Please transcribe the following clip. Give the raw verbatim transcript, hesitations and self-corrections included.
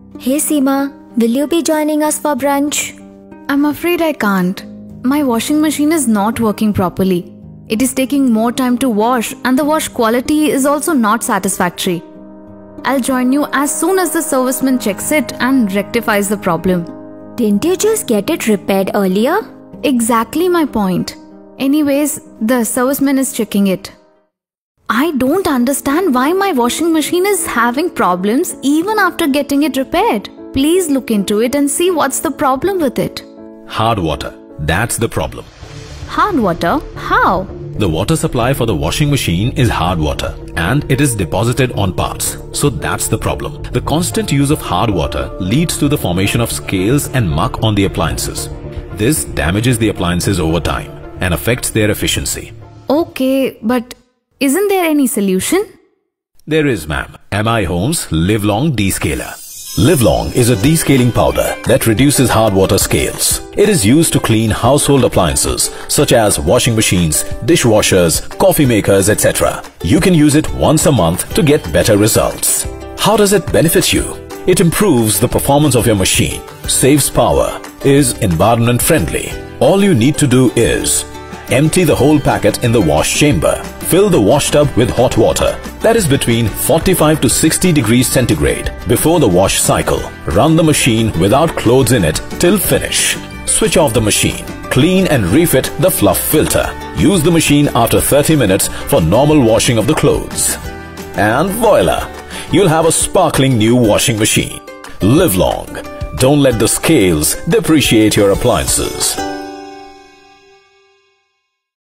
Hey Seema, will you be joining us for brunch? I'm afraid I can't. My washing machine is not working properly. It is taking more time to wash and the wash quality is also not satisfactory. I'll join you as soon as the serviceman checks it and rectifies the problem. Didn't you just get it repaired earlier? Exactly my point. Anyways, the serviceman is checking it. I don't understand why my washing machine is having problems even after getting it repaired. Please look into it and see what's the problem with it. Hard water. That's the problem. Hard water? How? The water supply for the washing machine is hard water and it is deposited on parts. So that's the problem. The constant use of hard water leads to the formation of scales and muck on the appliances. This damages the appliances over time and affects their efficiency. Okay, but isn't there any solution? There is, ma'am. M I Homes Live Long Descaler. Live Long is a descaling powder that reduces hard water scales. It is used to clean household appliances such as washing machines, dishwashers, coffee makers, et cetera. You can use it once a month to get better results. How does it benefit you? It improves the performance of your machine, saves power, is environment friendly. All you need to do is empty the whole packet in the wash chamber. Fill the wash tub with hot water, that is between forty-five to sixty degrees centigrade, before the wash cycle. Run the machine without clothes in it till finish. Switch off the machine. Clean and refit the fluff filter. Use the machine after thirty minutes for normal washing of the clothes. And voila! You'll have a sparkling new washing machine. Live long. Don't let the scales depreciate your appliances.